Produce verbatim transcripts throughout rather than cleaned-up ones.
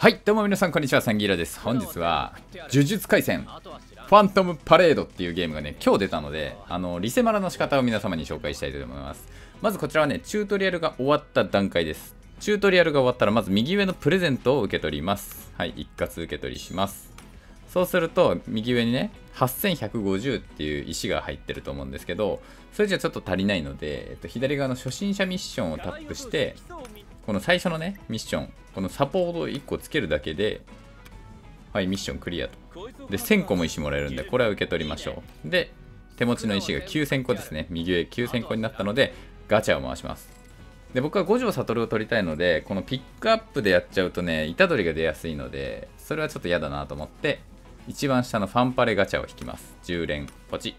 はい、どうも皆さんこんにちは、サンギーラです。本日は呪術廻戦ファントムパレードっていうゲームがね今日出たので、あのリセマラの仕方を皆様に紹介したいと思います。まずこちらはねチュートリアルが終わった段階です。チュートリアルが終わったらまず右上のプレゼントを受け取ります。はい、一括受け取りします。そうすると右上にねはっせんひゃくごじゅうっていう石が入ってると思うんですけど、それじゃちょっと足りないので、えっと、左側の初心者ミッションをタップして、この最初のねミッション、このサポートをいっこつけるだけで、はい、ミッションクリアと。でせんこも石もらえるんで、これは受け取りましょう。で手持ちの石がきゅうせんこですね。右上きゅうせんこになったのでガチャを回します。で僕は五条悟を取りたいので、このピックアップでやっちゃうとね虎杖が出やすいので、それはちょっと嫌だなと思って、一番下のファンパレガチャを引きます。じゅう連ポチ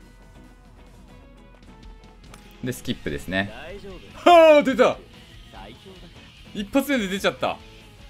でスキップですね。はあ出た、一発目で出ちゃった。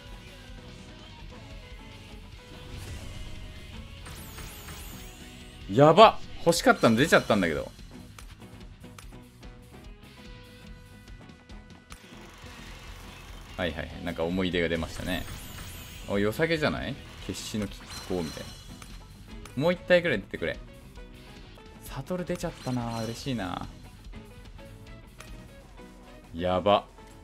やば、欲しかったの出ちゃったんだけど。はいはいはい、なんか思い出が出ましたね。お、良さげじゃない？決死の拮抗みたいな。もう一体ぐらい出てくれ。サトル出ちゃったな、嬉しいな。やば。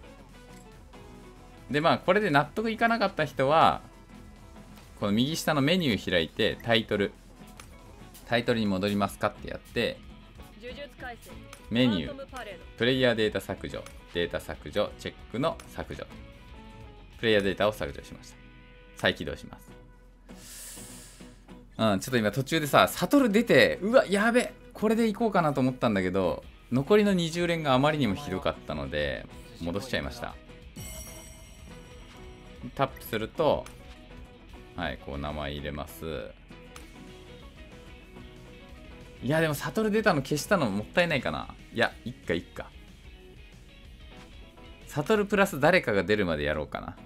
でまあこれで納得いかなかった人は、この右下のメニュー開いてタイトルタイトルに戻りますかってやって、メニュープレイヤーデータ削除、データ削除、チェックの削除、プレイヤーデータを削除しました。再起動します。うん、ちょっと今途中でさサトル出て、うわやべ、これでいこうかなと思ったんだけど、残りのにじゅう連があまりにもひどかったので戻しちゃいました。タップすると、はい、こう名前入れます。いやでもサトル出たの消したのもったいないかな。いやいっかいっか。サトルプラス誰かが出るまでやろうかな。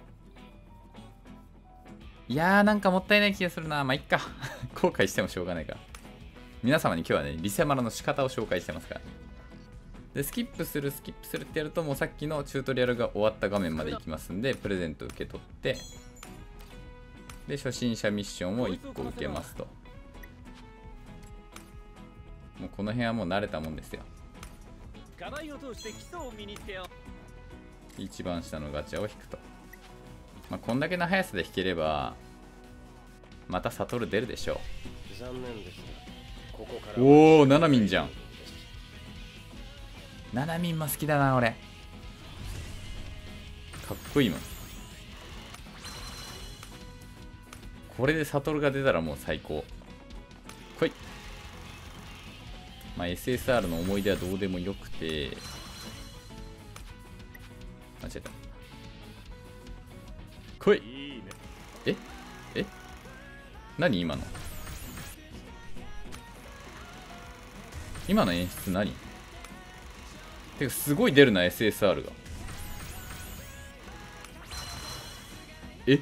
いやーなんかもったいない気がするな。まあいっか後悔してもしょうがないから。皆様に今日はねリセマラの仕方を紹介してますから。でスキップするスキップするってやると、もうさっきのチュートリアルが終わった画面まで行きますんで、プレゼント受け取って、で初心者ミッションをいっこ受けますと。もうこの辺はもう慣れたもんですよ。一番下のガチャを引くと、まあ、こんだけの速さで引ければまたサトル出るでしょう。おおナナミンじゃん。ナナミンも好きだな俺。かっこいいもん。これでサトルが出たらもう最高。来い。まあ エスエスアール の思い出はどうでもよくて、間違えた。来い。ええ何今の今の演出何？てかすごい出るな エスエスアール が。え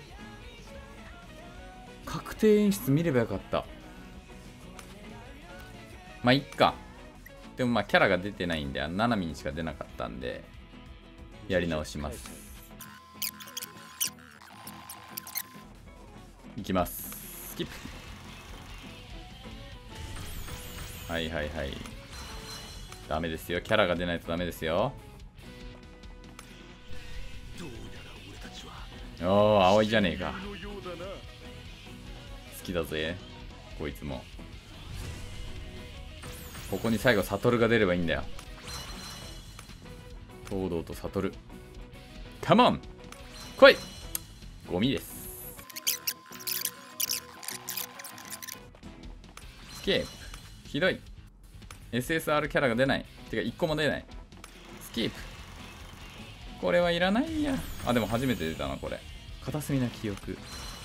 確定演出見ればよかった。まあいっか。でもまあキャラが出てないんで、ナナミにしか出なかったんでやり直します。いきます。スキップ。はいはいはい。ダメですよ、キャラが出ないとダメですよ。おお葵じゃねえか。好きだぜこいつも。ここに最後サトルが出ればいいんだよ。東堂とサトルカモン来い。ゴミです。スケープひどい。 エスエスアール キャラが出ない。てかいっこも出ない。スキープこれはいらないや。あでも初めて出たなこれ。片隅な記憶。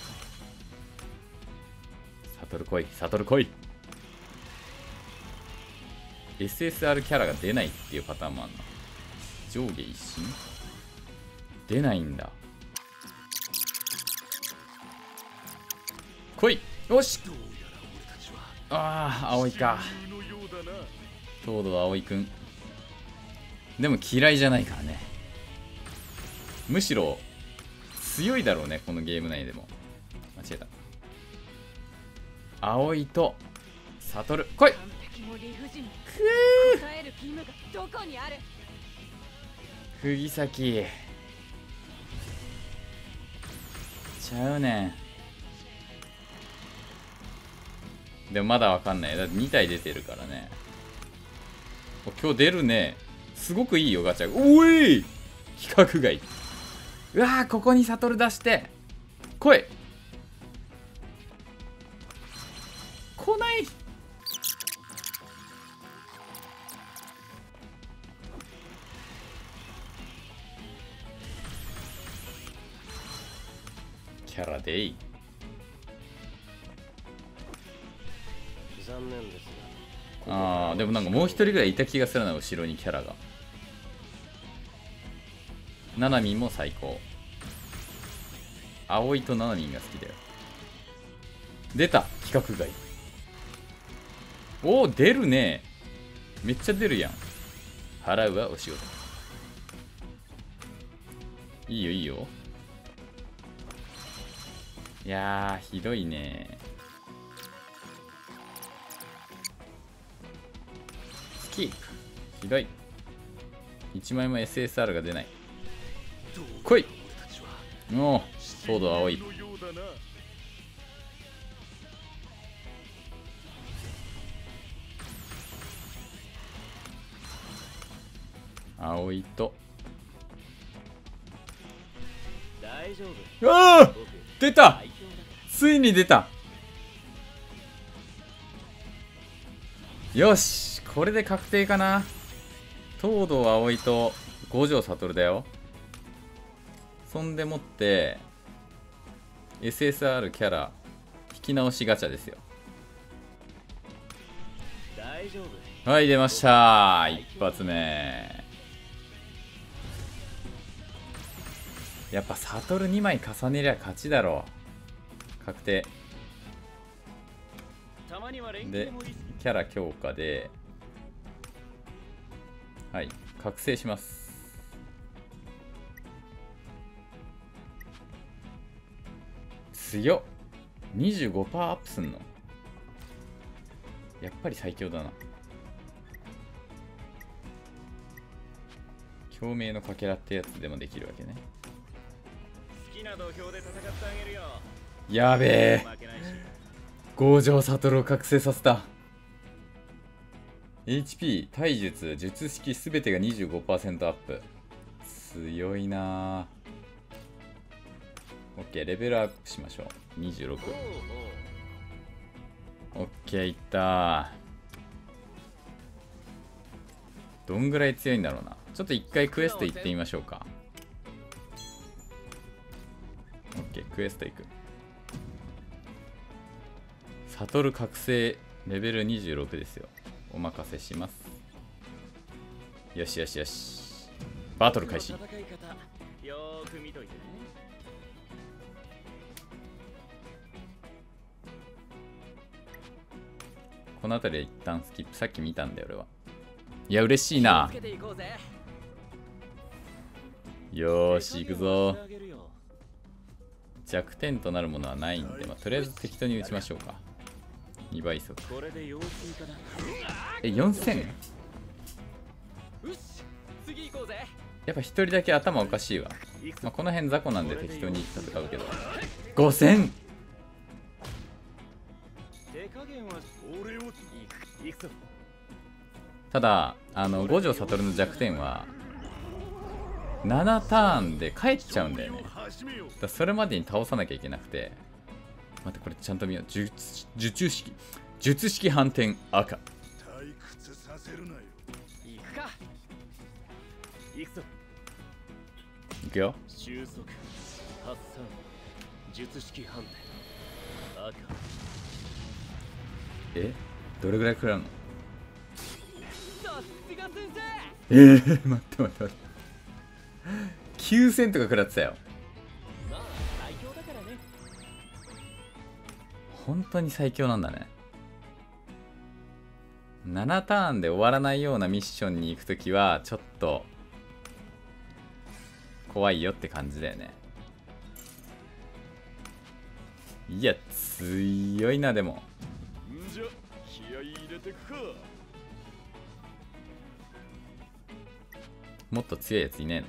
サトル来いサトル来い。エスエスアール キャラが出ないっていうパターンもあるな。上下一心出ないんだ。来い。よし。ああ葵か。東堂葵くんでも嫌いじゃないからね。むしろ強いだろうね、このゲーム内でも。間違えた。葵と悟、来い。くー、釘崎ちゃうねん。でもまだわかんない。だってに体出てるからね。今日出るね。すごくいいよガチャ。おい、規格外。うわー、ここに悟出して来い。来ない。キャラでいい。 残念ですが。 ああ、でもなんかもう一人ぐらいいた気がするな、後ろにキャラが。ナナミンも最高。葵とナナミンが好きだよ。出た、規格外。おお、出るね。めっちゃ出るやん。払うはお仕事。いいよいいよ。いやー、ひどいね。スキープ。ひどい。いちまいも エスエスアール が出ない。来い。おお、ソード青い。葵と。ああ、出た。ついに出た。よし、これで確定かな。東堂葵と五条悟だよ。そんでもって エスエスアール キャラ引き直しガチャですよ。はい、出ました。一発目。やっぱ悟にまい重ねりゃ勝ちだろう。確定で、キャラ強化で、はい、覚醒します。強っ。 にじゅうごパーセント アップすんの。やっぱり最強だな。共鳴のかけらってやつでもできるわけね。やべえ、五条悟を覚醒させた。 エイチピー、体術、術式すべてが にじゅうごパーセント アップ。強いな。 OK、 レベルアップしましょう。にじゅうろく。 OK、 いった。どんぐらい強いんだろうな。ちょっと一回クエスト行ってみましょうか。 OK、 クエスト行く。悟覚醒レベルにじゅうろくですよ。お任せします。よしよしよし、バトル開始。この辺りで一旦スキップ。さっき見たんだよ俺は。いや嬉しいな。よーし行くぞ。弱点となるものはないんで、まあ、とりあえず適当に打ちましょうか。にばい速。え、よんせん？ やっぱ一人だけ頭おかしいわ。まあ、この辺雑魚なんで適当に戦うけど。ごせん！ただ、あの、五条悟の弱点は、ななターンで帰っちゃうんだよね。だそれまでに倒さなきゃいけなくて。待って、これちゃんと見よう。術、術式。術式反転赤。いくよ。え、どれぐらい食らうの？えー、待って待って待って。きゅうせんとか食らってたよ。本当に最強なんだね。ななターンで終わらないようなミッションに行くときはちょっと怖いよって感じだよね。 いや強いな。でもじゃ気合い入れてくか。 もっと強いやついねえの？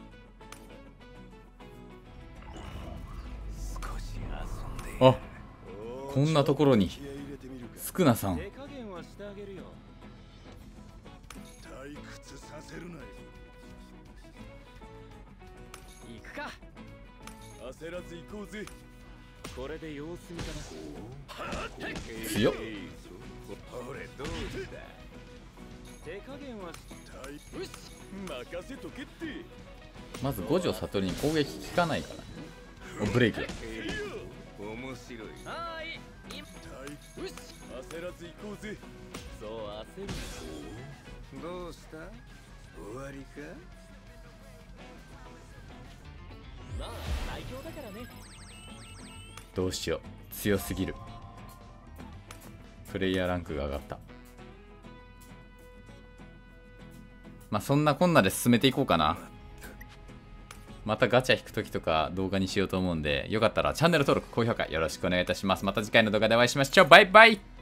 あ、こんなところにスクナさん。 手加減はしてあげるよ。退屈させるなよ。行くか。焦らず行こうぜ。これで様子見かな。 強っ。 俺どうだ。手加減はしたい。よし、任せとけって。 まず五条悟に攻撃効かないから。お、ブレーキだ。 面白い。はい。よし、焦らず行こうぜ。そう焦るな。どうした？終わりか？まあ最強だからね。 どうしよう、強すぎる。プレイヤーランクが上がった。まあそんなこんなで進めていこうかな。またガチャ引くときとか動画にしようと思うんで、よかったらチャンネル登録、高評価よろしくお願いいたします。また次回の動画でお会いしましょう。バイバイ。